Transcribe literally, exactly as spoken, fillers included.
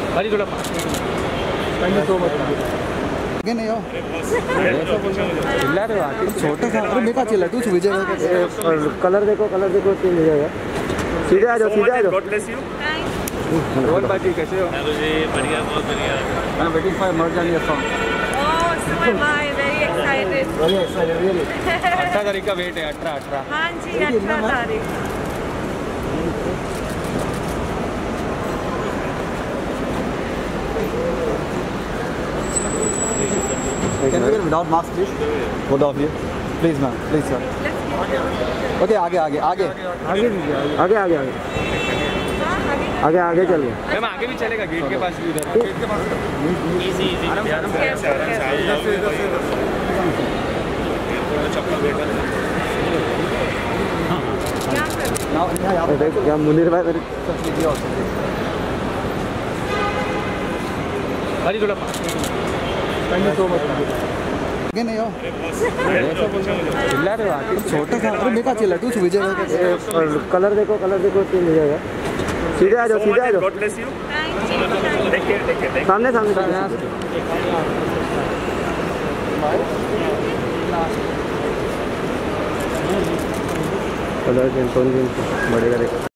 अरे थोड़ा thank you so much. आगे नहीं हो चिल्ला रहे हो छोटा सा। अरे मेरे का चिल्ला तू विजय कलर देखो, कलर देखो, चेंज हो जाएगा। सीधे आ जाओ, सीधे आ जाओ। God bless you. रोहन बाजी कैसे हो? हेलो जी, बढ़िया, बहुत बढ़िया। I am waiting for Marjaani song. Oh, so am I. Very excited. Very excited really. अठारह तारीख का वेट है। अठारह अठारह हाँ जी, अठारह तारीख। Can we get without mask please? Both of you. Please ma'am, please sir. Okay, आगे आगे आगे आगे आगे आगे आगे आगे आगे चल गया। मैम आगे भी चलेगा, गेट के पास भी। उधर गेट के पास इजी इजी आराम से आराम से आराम से चप्पल बेटा। now यहाँ पे देखो क्या मुनीर भाई मेरे सब लीजिए और अरे थोड़ा थैंक यू सो मच। आगे नहीं हो चिल्ला रहे हो छोटा सा। अरे मेरे का चिल्ला तू विजय कलर देखो, कलर देखो, चेंज हो जाएगा। सीधे आ जाओ, सीधे आ जाओ। God bless you. Thank you. Take care, take care. सामने सामने कलर चेंज, टोन चेंज बढ़ेगा।